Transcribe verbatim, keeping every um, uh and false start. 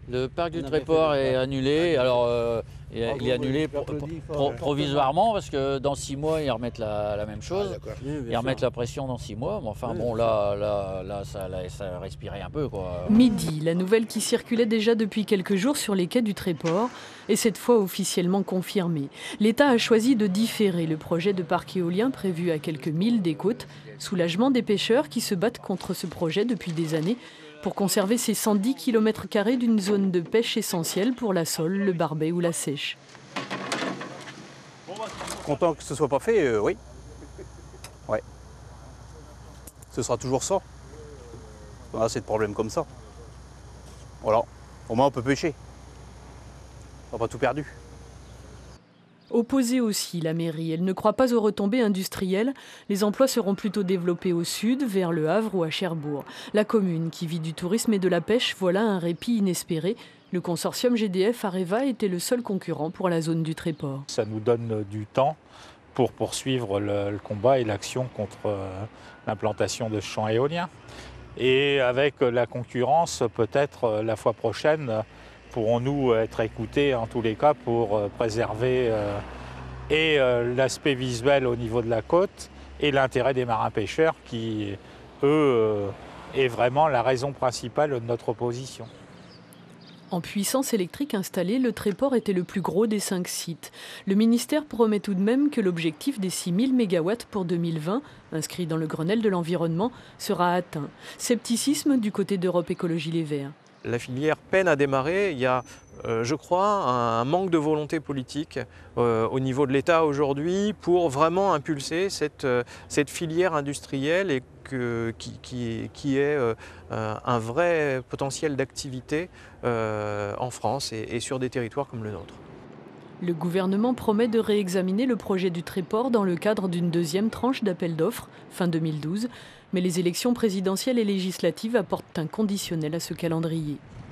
Le parc du On avait Tréport fait le est parc. annulé. Alors, euh, il est, Bravo, il est annulé oui, pro- j'applaudis pro- fort. provisoirement parce que dans six mois, ils remettent la, la même Ah, chose. d'accord. Oui, bien Ils remettent sûr. la pression dans six mois. Mais enfin, Oui, bon, bien là, là, là, ça, là, ça respirait un peu, quoi. Midi, la nouvelle qui circulait déjà depuis quelques jours sur les quais du Tréport est cette fois officiellement confirmée. L'État a choisi de différer le projet de parc éolien prévu à quelques milles des côtes. Soulagement des pêcheurs qui se battent contre ce projet depuis des années pour conserver ces cent dix kilomètres carrés d'une zone de pêche essentielle pour la sole, le barbet ou la sèche. Content que ce soit pas fait, euh, oui. Ouais. Ce sera toujours ça. On a assez de problèmes comme ça. Voilà. Au moins on peut pêcher. On n'a pas tout perdu. Opposée aussi, la mairie. Elle ne croit pas aux retombées industrielles. Les emplois seront plutôt développés au sud, vers Le Havre ou à Cherbourg. La commune, qui vit du tourisme et de la pêche, voilà un répit inespéré. Le consortium G D F Areva était le seul concurrent pour la zone du Tréport. Ça nous donne du temps pour poursuivre le, le combat et l'action contre euh, l'implantation de champs éoliens. Et avec la concurrence, peut-être euh, la fois prochaine, pourrons-nous être écoutés en tous les cas pour euh, préserver euh, et euh, l'aspect visuel au niveau de la côte et l'intérêt des marins pêcheurs qui, eux, euh, est vraiment la raison principale de notre opposition. En puissance électrique installée, le Tréport était le plus gros des cinq sites. Le ministère promet tout de même que l'objectif des six mille mégawatts pour deux mille vingt, inscrit dans le Grenelle de l'environnement, sera atteint. Scepticisme du côté d'Europe Écologie Les Verts. La filière peine à démarrer. Il y a, euh, je crois, un manque de volonté politique euh, au niveau de l'État aujourd'hui pour vraiment impulser cette, euh, cette filière industrielle et que, qui, qui, qui est euh, un vrai potentiel d'activité euh, en France et, et sur des territoires comme le nôtre. Le gouvernement promet de réexaminer le projet du Tréport dans le cadre d'une deuxième tranche d'appel d'offres, fin deux mille douze. Mais les élections présidentielles et législatives apportent un conditionnel à ce calendrier.